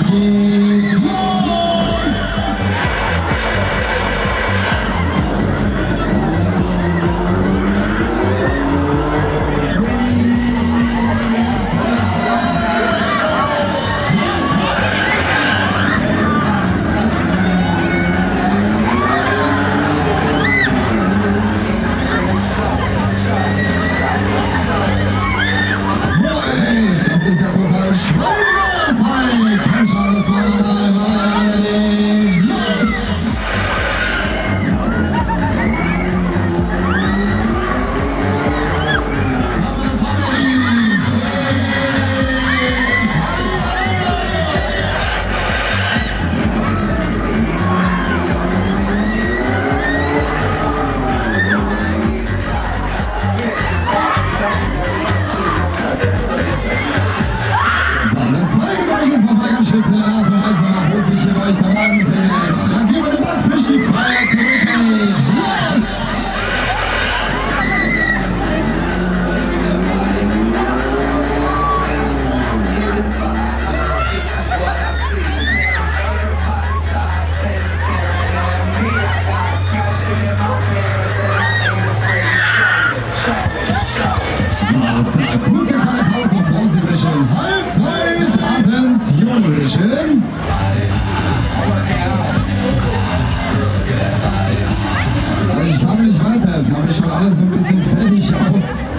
geht's los! Das ist ja total schwierig, komm schon, das war mal los! Dann geben wir den Backfisch die Freiheit zurück. Los! Alles klar, kurze kleine Pause, bevor Sie bisschen Halbzeit, Attention, bisschen. Ich kann nicht weiterhelfen, aber ich schaue alles so ein bisschen fertig aus.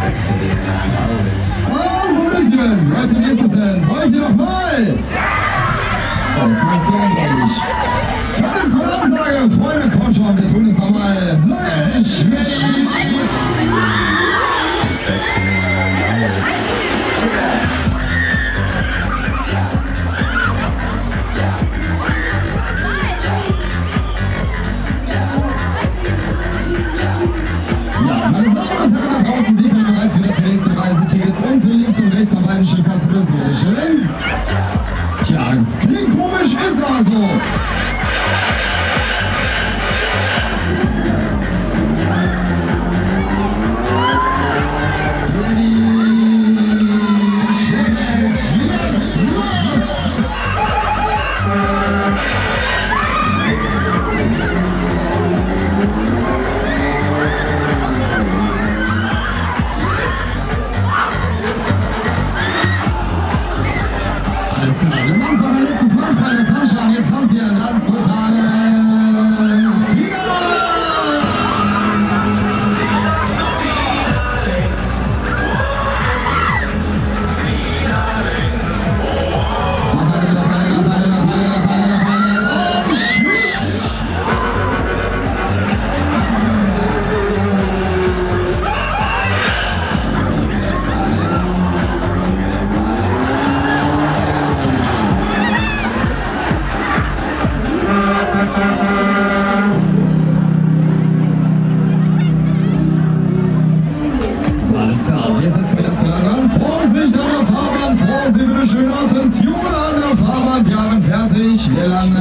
So ein bisschen. Leute, wie ist das denn? Wollt ihr noch mal? Oh, das ist mein Plan, glaube ich. Das ist von Ansage. Freunde, komm schon, wir tun es nochmal. Meine Damen und Herren da draußen, Sie können bereits wieder zur nächsten Reise Tickets und zu links und rechts am beiden Stückkasten besiegen. Schön? Tja, klingt komisch, ist aber so. Alles klar, wir machen es noch ein letztes Mal, Freunde. Komm schon, jetzt kommt hier das totale Finale! Alles klar, wir setzen wieder zueinander. Vorsicht an der Fahrbahn, Vorsicht, bitte schön, Attention an der Fahrbahn. Wir haben fertig, wir landen.